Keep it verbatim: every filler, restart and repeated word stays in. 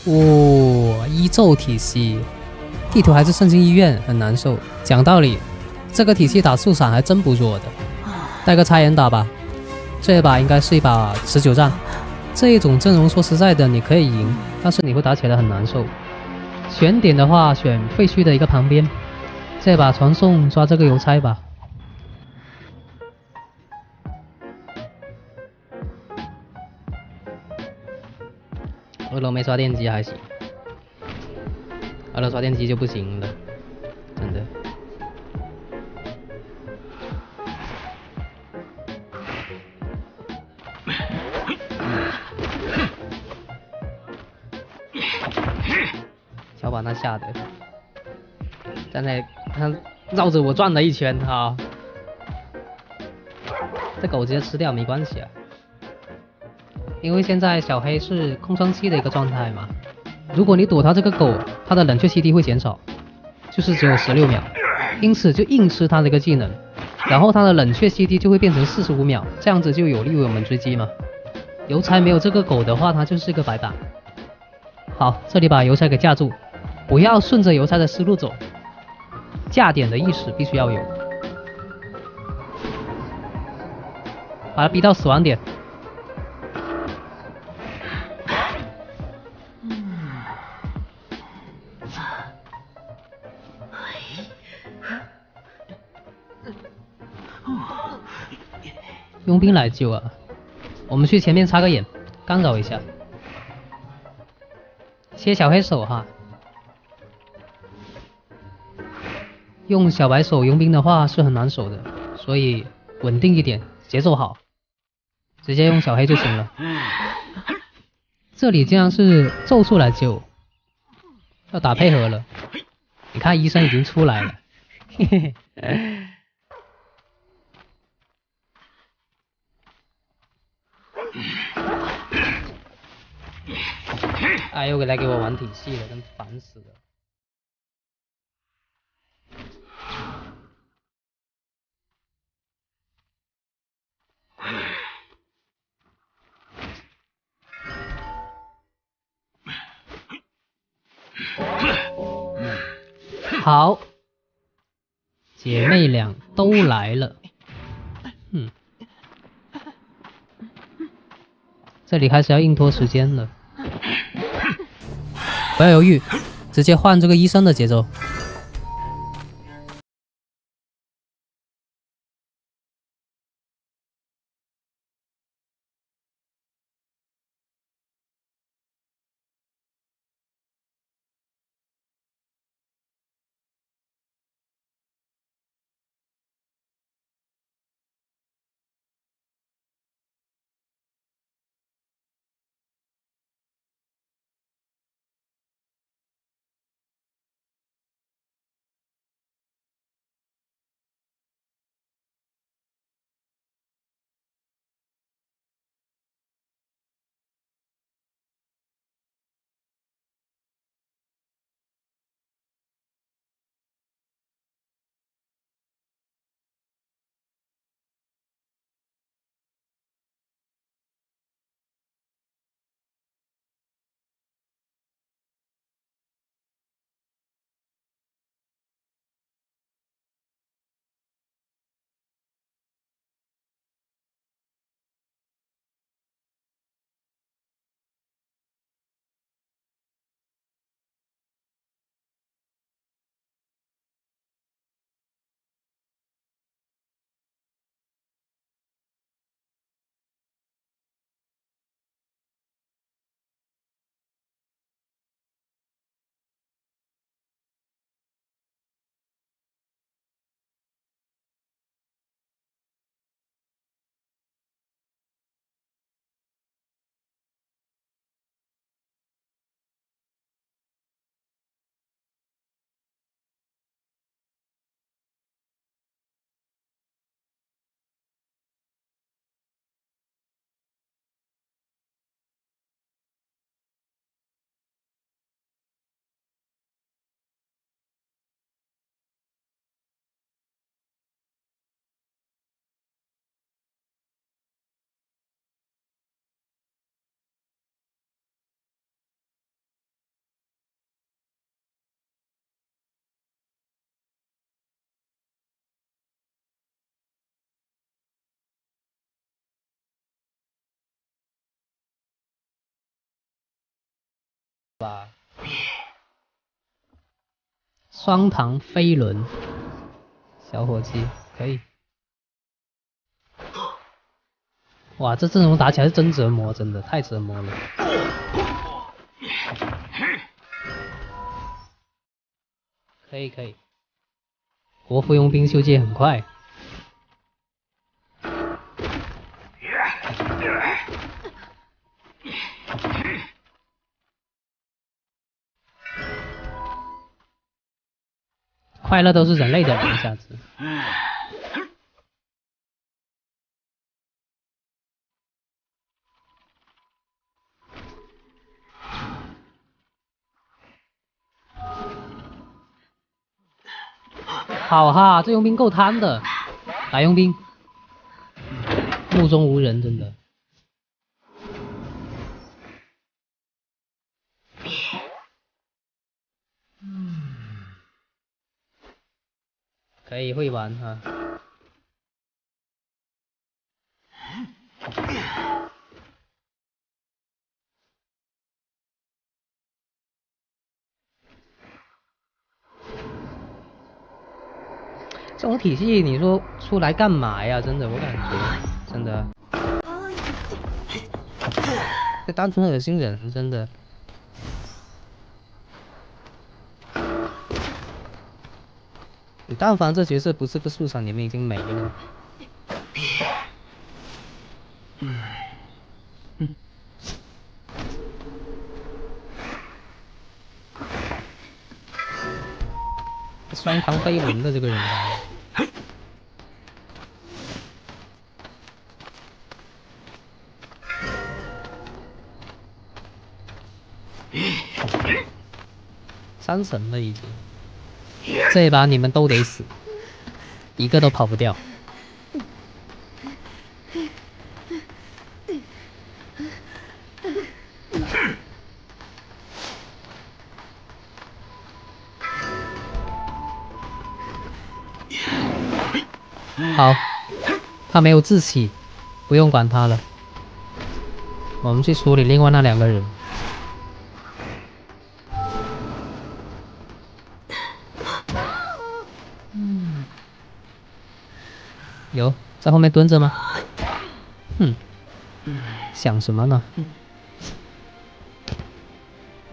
哇、依咒体系，地图还是圣经医院，很难受。讲道理，这个体系打速闪还真不弱的。带个插眼打吧，这一把应该是一把持久战。这一种阵容说实在的，你可以赢，但是你会打起来很难受。选点的话，选废墟的一个旁边。这把传送抓这个邮差吧。二楼没刷电机还行，二楼刷电机就不行了，真的。小把他吓得，刚才他绕着我转了一圈哈，这狗直接吃掉没关系啊。因为现在小黑是空窗期的一个状态嘛，如果你躲他这个狗，他的冷却 C D 会减少，就是只有十六秒，因此就硬吃他这个技能，然后他的冷却 C D 就会变成四十五秒，这样子就有利于我们追击嘛。邮差没有这个狗的话，他就是个白板。好，这里把邮差给架住，不要顺着邮差的思路走，架点的意识必须要有，把他逼到死亡点。佣兵来救啊！我们去前面插个眼，干扰一下。切小黑手哈，用小白手佣兵的话是很难守的，所以稳定一点，节奏好，直接用小黑就行了。这里竟然是咒术来救，要打配合了。你看医生已经出来了，嘿嘿嘿。哎，又来给我玩体系了，真烦死了。好，姐妹俩都来了。嗯，这里开始要硬拖时间了，不要犹豫，直接换这个医生的节奏。 吧。双膛飞轮，小伙计可以。哇，这阵容打起来是真折磨，真的太折磨了。可以可以。国服佣兵修界很快。快乐都是人类的人，一下子。好哈，这佣兵够贪的，打佣兵，目中无人，真的。可以会玩哈。这种体系你说出来干嘛呀？真的，我感觉真的，这单纯恶心人，真的。你但凡这角色不是个素场，你们已经没了。嗯嗯。双膛飞轮的这个人。三神了已经，这一把你们都得死，一个都跑不掉。好，他没有志气，不用管他了。我们去处理另外那两个人。嗯，有在后面蹲着吗？哼，想什么呢？